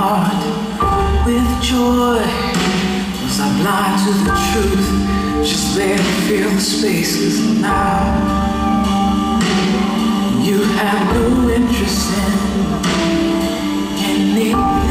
heart with joy. Was I blind to the truth? Just there to fill the spaces now. You have no interest in me.